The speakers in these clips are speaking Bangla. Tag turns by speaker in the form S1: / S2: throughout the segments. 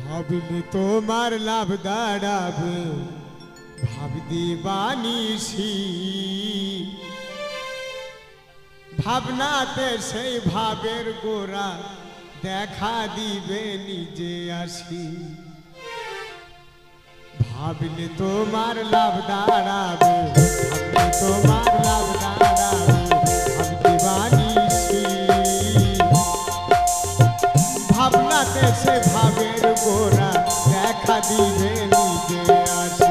S1: ভাবলে তোমার লাভ দাঁড়াবে ভাব দিবানিসি ভাবনাতে সেই ভাবের গোড়া দেখা দিবে নিজে আসি ভাবলে তোমার লাভ দাঁড়াবে ভাবলে তোমার লাভ দাঁড়াবে ভাব দিবানিসি ভাবনাতে সে ভাবের গোড়া দেখা দিবে নিজে আসি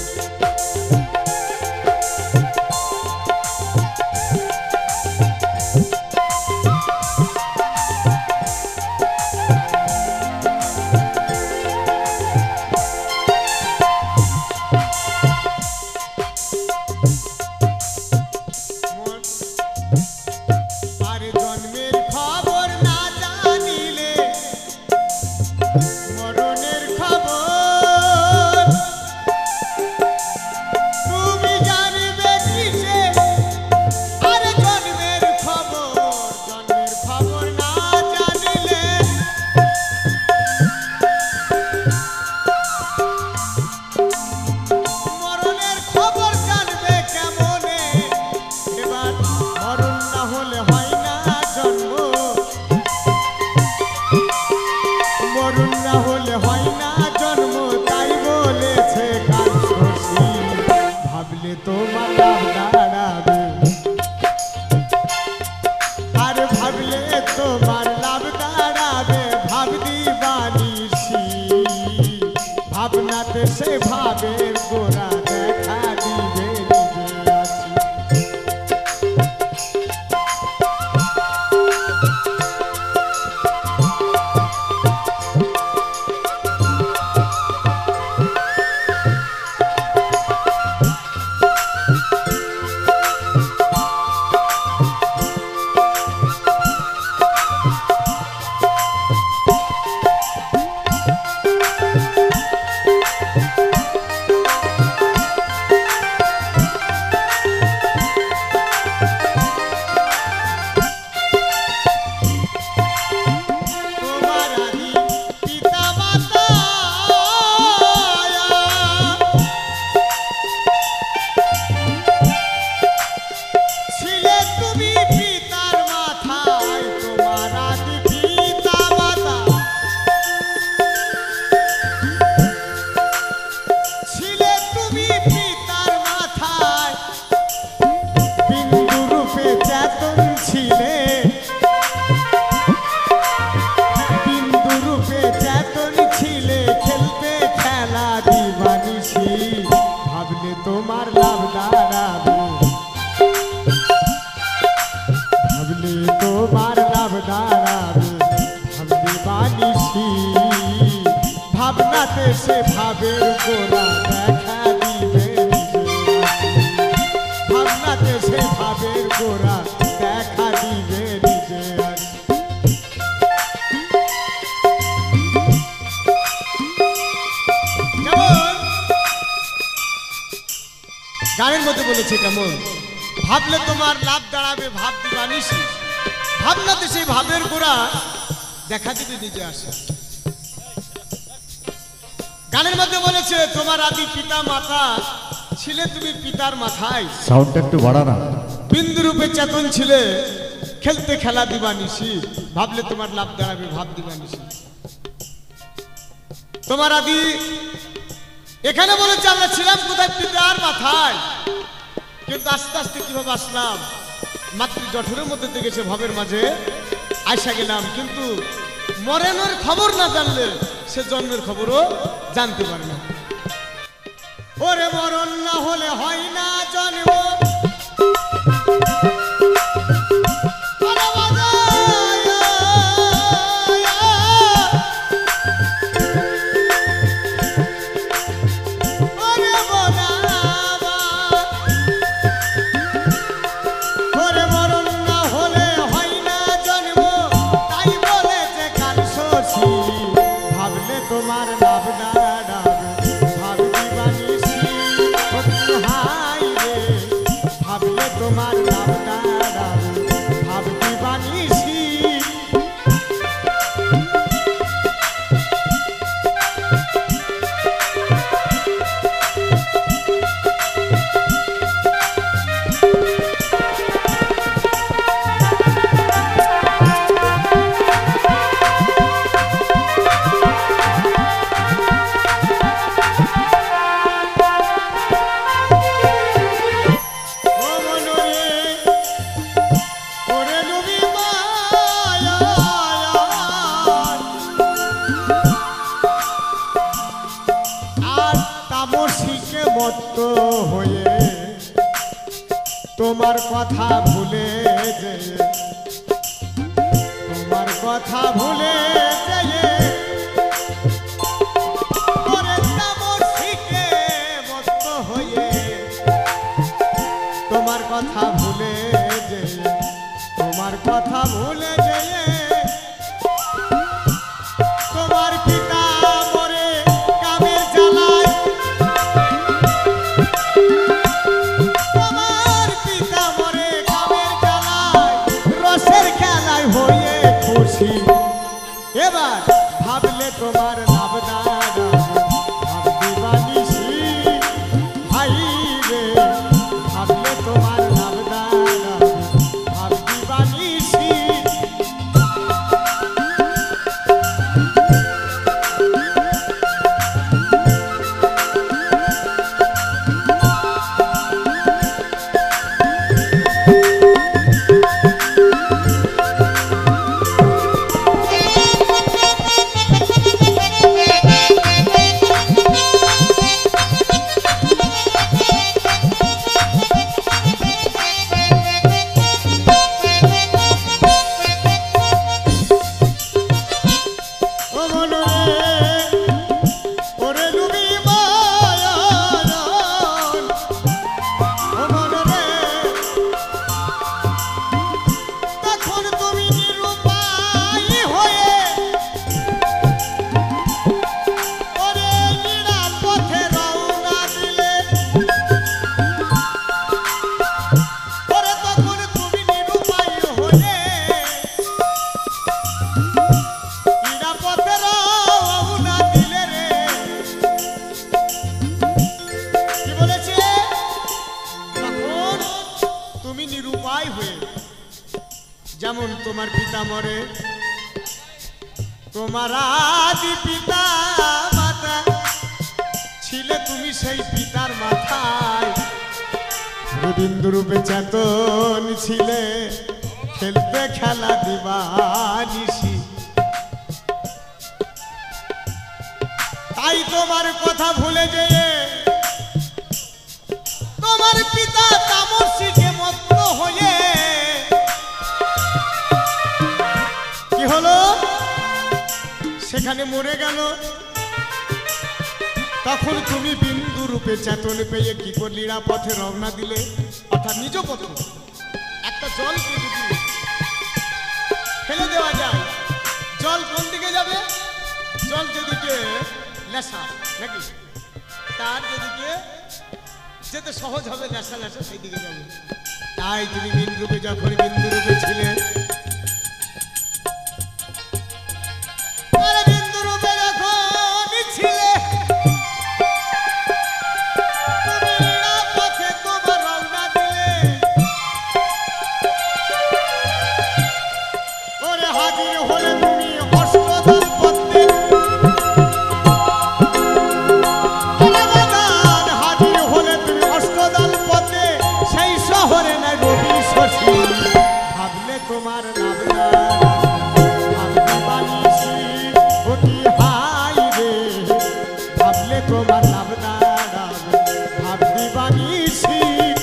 S1: তোমার লাভ দাঁড়াবে আর ভাবলে তোমার লাভ দাঁড়াবে ভাব দিবানিসি ভাবনাতে সে ভাবের গোড়া দেখা দিবে নিজে আসি তোমার লাভ দাঁড়াবে ভাবলে তোমার লাভ দাঁড়াবে ভাব দিবানিসি ভাবনাতে সে ভাবের গোড়া দেখা দিবে ভাবনাতে সে ভাবের গোড়া দেখা দিবে নিজে আসি গানের মধ্যে বলেছে কেমন ভাবলে তোমার লাভ দাঁড়াবে ভাব দিবানিসি ভাবনাতে সেই ভাবের গোড়া দেখা দিবে নিজে আসে গানের মধ্যে বলেছে তোমার আদি পিতা মাতা ছিলে তুমি পিতার মাথায়
S2: সাউন্ডটা একটু বাড়া না
S1: বিন্দু রূপে চেতন ছিলে খেলতে খেলা দিবানিসি ভাবলে তোমার লাভ দাঁড়াবে ভাব দিবানিসি তোমার আদি এখানে বলেছে আমরা ছিলাম কোথায় পিতার মাথায় কিন্তু আস্তে আস্তে কিভাবে আসলাম মাতৃ জঠরের মধ্যে থেকে সে ভাবের মাঝে আইসা গেলাম কিন্তু মরণের খবর না জানলে সে জন্মের খবরও জানতে পারে না ওরে মরণ না হলে হয় না জন্ম তোমার লাভ দাঁড়াবে ভাব দিবানিসি হাই রে ভাবলে তোমার লাভ দাঁড়াবে ভাব দিবানিসি তোমার কথা ভুলে যে তোমার কথা ভুলে যে ওরে তামসিকে মত্ত হয়ে তোমার কথা ভুলে যে তোমার কথা ভুলে যে তোমার পিতা মরে কামের জ্বালায় তোমার পিতা মরে কামের জ্বালায় রসের খেলায় হয়ে খুশি এবার ভাবলে তোমার নাম দাঁড়া ভাবতে বানিসি ভাই রে ভাবলে তোমার নাম দাঁড়া ভাবতে বানিসি যেমন তোমার পিতা মরে তোমার আদি পিতা মাতা ছিলে তুমি সেই পিতার মাথায় বিন্দু রূপে চেতন ছিলে খেলতে খেলা দিবানিসি তাই তোমার কথা ভুলে যেয়ে তোমার পিতা তামসিকে মত্ত হয়ে কি হলো সেখানে মরে গেল তখন তুমি বিন্দু রূপে চেতন পেয়ে কি করলি পথে রওনা দিলে অর্থাৎ নিজ পথে একটা জলকে যদি ফেলে দেওয়া যায় জল কোন দিকে যাবে জল যেদিকে নেশা নাকি তার যেদিকে যেতে সহজ হবে নেশা নেশা সেই দিকে যাবে তাই তুমি বিন্দু রূপে যখন বিন্দু রূপে ছিলে তোমার নাম ভাবতে বানিসি অতি হাই রে ভাবলে তোমার নাম ভাবতে বানিসি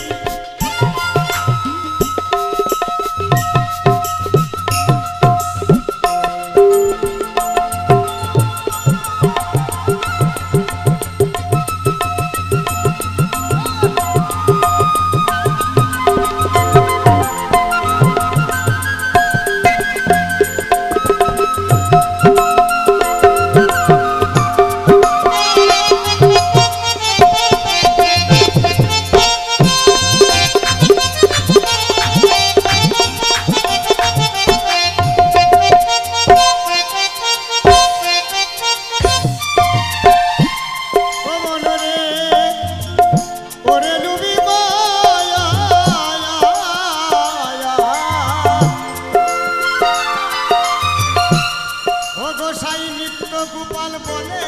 S1: গোপাল বলে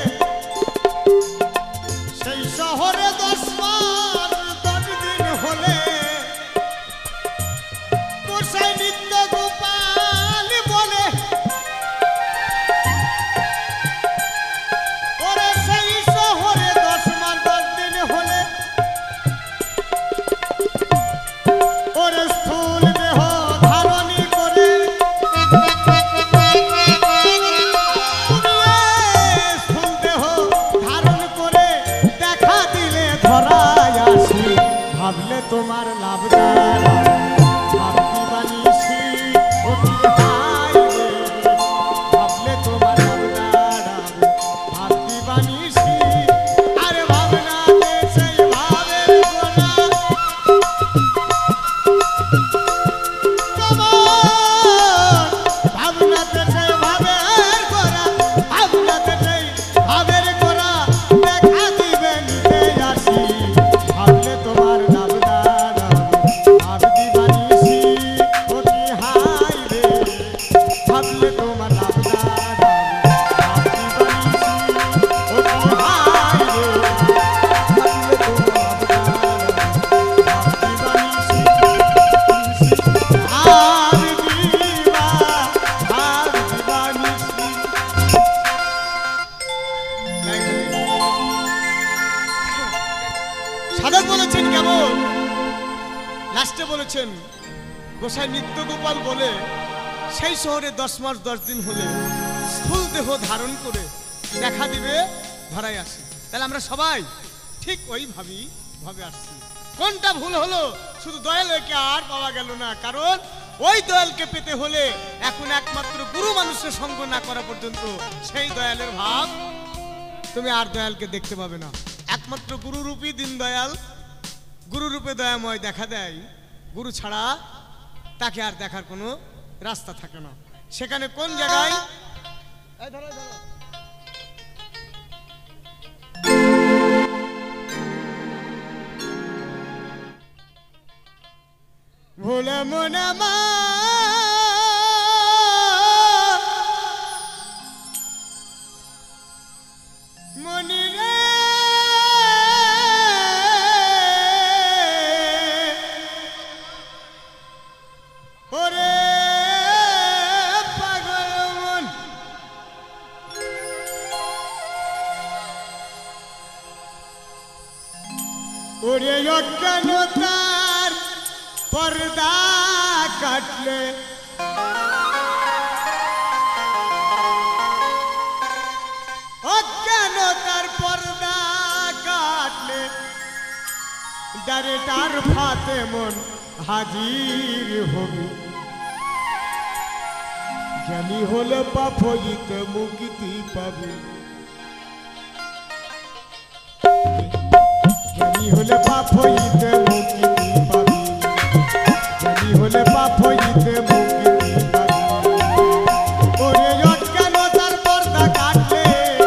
S1: সেই শহরে 10 দিন হলে গোসাই নিত্য গোপাল বলে ওরে সেই শহরে 10 দিন হলে তোমার লাভ দ্বারা ভাবতি বানিয়েছি অতি হাই রে ভাবলে তোমার লাভ দ্বারা ভাবতি বানিয়েছি আরে ভাবনাতে সেই ভাবের গোনা ভাবনাতে সেই ভাবের গোনা ভাবনাতে সেই ভাবের গোনা দেখা দিবে নিতে আসি ভাবলে তোমার লাভ দ্বারা ভাবতি বানিয়েছি অতি হাই রে ভাবলে তোমার লাভ দ্বারা ভাবতি বানিয়েছি অতি হাই রে ভাবলে তোমার লাভ দ্বারা ভাবতি বানিয়েছি আর দিবা ভাবতি বানিয়েছি। সাধক বলেছেন কেমন লাস্টে বলেছেন গোসাই নিত্য গোপাল বলে সেই শহরে 10 মাস 10 দিন হলে স্থূল দেহ ধারণ করে দেখা দিবে ধরাই আসি। তাহলে আমরা সবাই ঠিক ওই ভাবে আসছি। কোনটা ভুল হলো শুধু দয়ালকে আর পাওয়া গেল না, কারণ ওই দয়ালকে পেতে হলে এখন একমাত্র গুরু মানুষের সঙ্গ না করা পর্যন্ত সেই দয়ালের ভাব তুমি আর দয়ালকে দেখতে পাবে না। একমাত্র গুরুরূপী দিন দয়াল গুরুরূপে দয়াময় দেখা দেয়, গুরু ছাড়া তাকে আর দেখার কোনো রাস্তা থাকে না। সেখানে কোন জায়গায় ভোলে মনে মা মনি রে ওরে পাগল মন ওরে অজ্ঞান তার পর্দা কাটলে অজ্ঞান তার পর্দা কাটলে ডারেটার ফাতে মন হাজির হবি জ্ঞানী হলে পাপ হইতে মুক্তি পাবি জ্ঞানী হলে পাপ হইতে মুক্তি পাবি জ্ঞানী হলে পাপ হইতে মুক্তি পাবি ওরে অজ্ঞান তার পর্দা কাটলে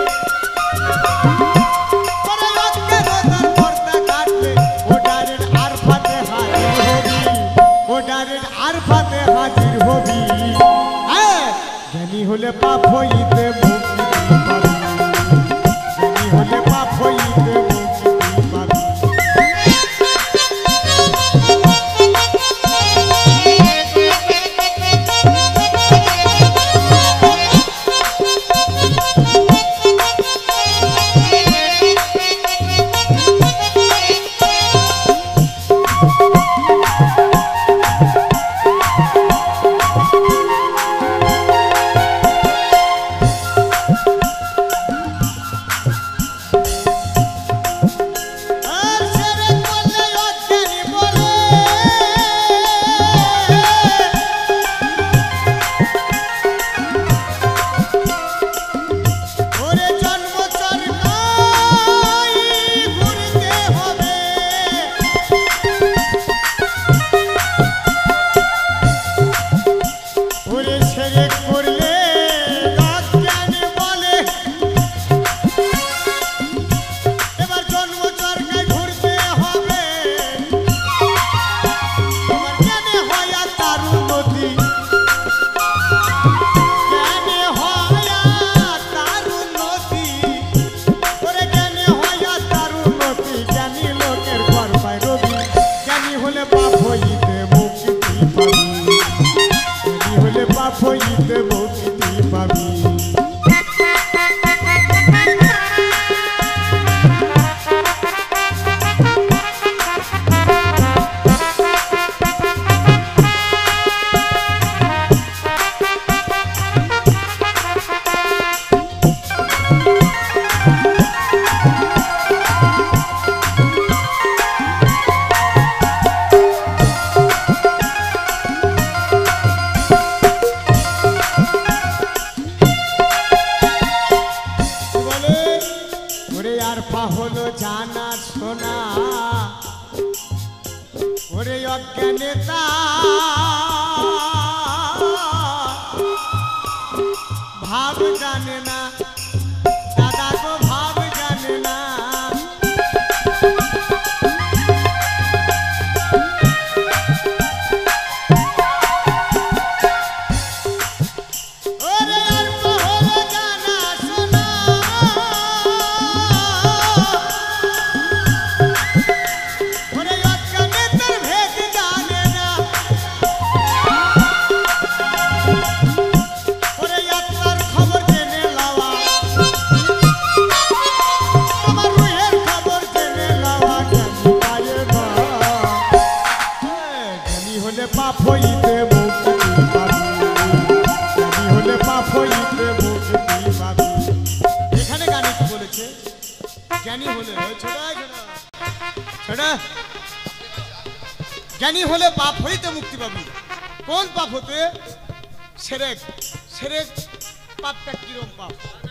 S1: ওরে অজ্ঞান তার পর্দা কাটলে ও ডাইরেক্ট আর ফাতে হাজির হবি ও ডাইরেক্ট আর ফাতে হাজির হবি জ্ঞানী হলে পাপ হইতে মুক্তি পাবি জ্ঞানী হলে পাপ হইতে মুক্তি পাবি। অজ্ঞানে ভাব জানে না দাদা গো ভাব জানে না পাপ হইতে মুক্তি পাবি জ্ঞানী হলে পাপ হইতে মুক্তি পাবি এখানে গানে কি বলেছে জ্ঞানী হলে ছোটা জ্ঞানী হলে পাপ হইতে মুক্তি পাবি কোন পাপ হতে শিরক শিরক পাপটা কিরকম পাপ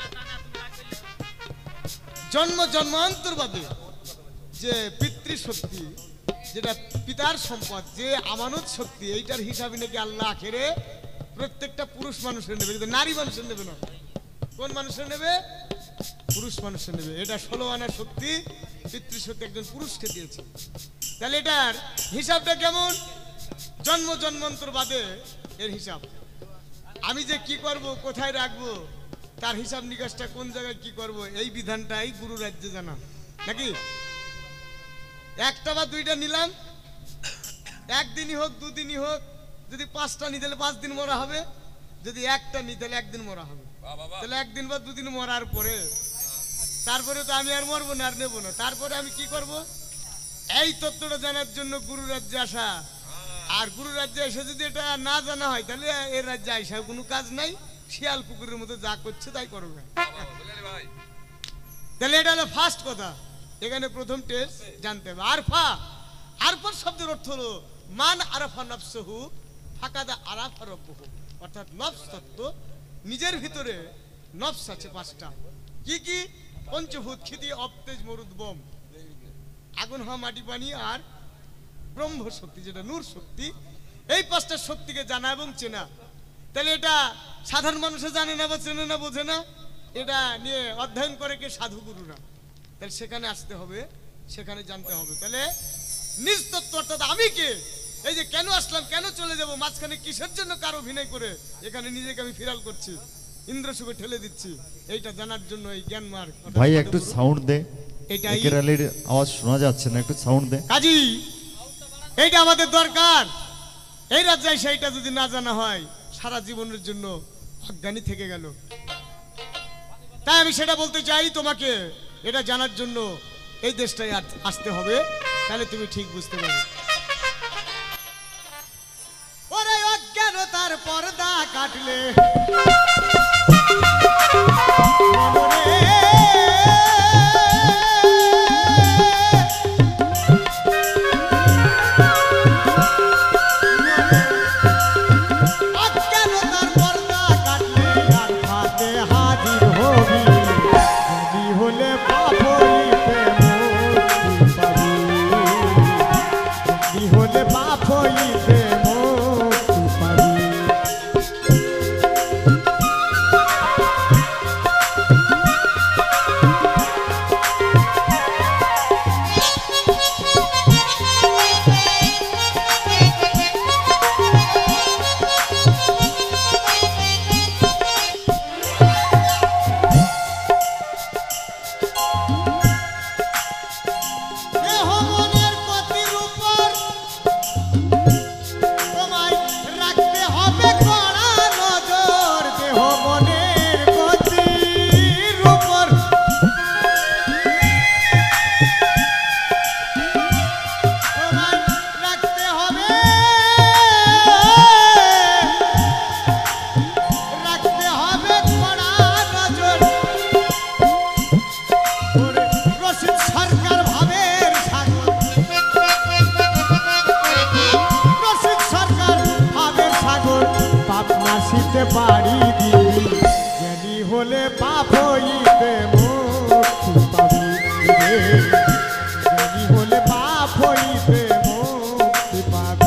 S1: জন্ম জন্মান্তর বাদে যে পিতৃ শক্তি যেটা পিতার সম্পদ যে আমানত শক্তি এইটার হিসাবে নাকি আল্লাহ আখেরে প্রত্যেকটা পুরুষ মানুষের নেবে কিন্তু নারী মানুষের নেবে না কোন মানুষের নেবে পুরুষ মানুষের নেবে এটা 16 আনা শক্তি পিতৃশক্তি একজন পুরুষকে দিয়েছে তাহলে এটার হিসাবটা কেমন জন্ম জন্মান্তর বাদে এর হিসাব আমি যে কি করব কোথায় রাখবো তার হিসাব নিকাশটা কোন জায়গায় কি করব এই বিধানটাই গুরু রাজ্যে জানা নাকি একটা বা দুইটা নিলাম একদিনই হোক দুদিনই হোক যদি 5টা নিতে হলে 5 দিন মরা হবে যদি একটা নিতে হলে একদিন মরা হবে তাহলে একদিন বা দুদিন মরার পরে তারপরে তো আমি আর মরবো না আর নেবো না তারপরে আমি কি করব এই তত্ত্বটা জানার জন্য গুরু রাজ্যে আসা আর গুরু রাজ্যে এসে যদি এটা না জানা হয় তাহলে এর রাজ্যে আসা কোনো কাজ নাই শিয়াল পুকুরের মতো যা করছে তাই করবে তাহলে এটা হলো ফার্স্ট কথা এখানে প্রথম টেস্ট জানতে হবে আরফা আরফা শব্দের অর্থ হলো মান আরাফা নফসহু ফাকাদা আরাফা রব্বহু অর্থাৎ নফস তত্ত্ব নিজের ভিতরে নফস আছে 5টা কি কি পঞ্চভূত ক্ষিতি অবতেজ মরুদ বম আগুন হওয়া মাটি পানি আর ব্রহ্ম শক্তি যেটা নূর শক্তি এই 5টা শক্তিকে জানা এবং চেনা তাহলে এটা সাধারণ মানুষে জানে না বা চেনে না বোঝে না এটা নিয়ে অধ্যয়ন করে কে সাধু গুরুরা তাহলে সেখানে আসতে হবে সেখানে জানতে হবে তাহলে নিজ তত্ত্ব অর্থাৎ আমি কে এই যে কেন আসলাম কেন চলে যাব মাঝখানে কিসের জন্য কার অভিনয় করে এখানে নিজেকে আমি ফিরাল করছি ইন্দ্রসুখে ঠেলে দিচ্ছি এইটা জানার জন্য এই জ্ঞান মার্গ
S2: ভাই একটু সাউন্ড দে এটাই কেরালের আওয়াজ শোনা যাচ্ছে না একটু সাউন্ড দে
S1: কাজী এইটা আমাদের দরকার এই রাজ্যে সেইটা যদি না জানা হয় সারা জীবনের জন্য অজ্ঞানী থেকে গেল তাই আমি সেটা বলতে চাই তোমাকে এটা জানার জন্য এই দেশটায় আসতে হবে তাহলে তুমি ঠিক বুঝতে পারবে ওরে অজ্ঞানতার পর্দা কাটলে পারি দিবি জ্ঞানী হলে পাপ হইতে মুক্তি পাবি জ্ঞানী হলে পাপ হইতে মুক্তি পাবি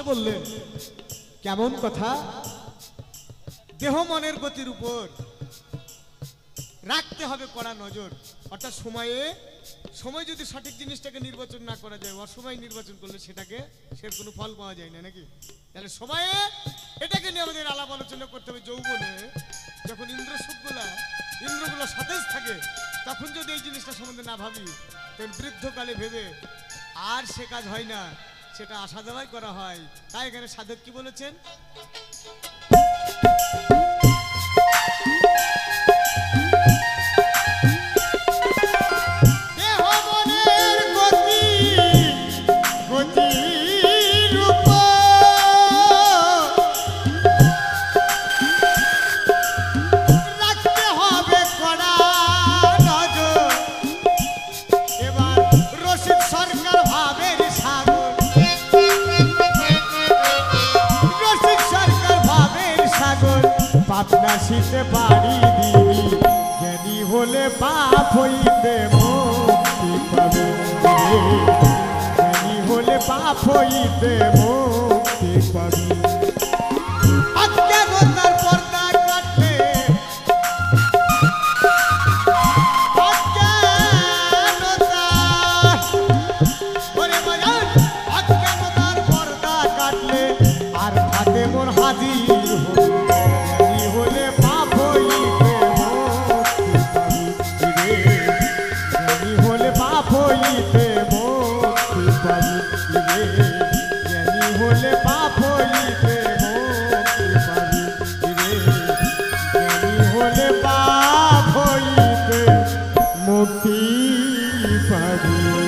S1: হাসতে বললেন, কেমন কথা? দেহ মনের গতির উপর রাখতে হবে কড়া নজর। অর্থাৎ সময় যদি সঠিক জিনিসটাকে নির্বাচন না করা যায়, অসময় নির্বাচন করলে সেটাকে কোনো ফল পাওয়া যায় না নাকি? তাহলে সময়ে এটাকে নিয়ে আমাদের আলাপ আলোচনা করতে হবে। যৌবনে যখন ইন্দ্রগুলো সতেজ থাকে, তখন যদি এই জিনিসটা সম্বন্ধে না ভাবি, তখন বৃদ্ধকালে ভেবে আর সে কাজ হয় না, সেটা আশা দেওয়াই করা হয়। তাই এখানে সাধক কি বলেছেন? পাপনা শীতে বাড়ি দিবি, জ্ঞানী হলে পাপ হইতে মুক্তি পাবে। জ্ঞানী হলে পাপ হইতে মুক্তি পাবে। অজ্ঞানতার পর্দা কাটলে, অজ্ঞানতার পর্দা কাটলে আর হাতে মোর হাজির হলে পাপ হইতে মুক্তি পাবি রে। জ্ঞানী হলে পাপ হইতে মুক্তি পাবি রে। জ্ঞানী হলে পাপ হইতে মুক্তি পাবি।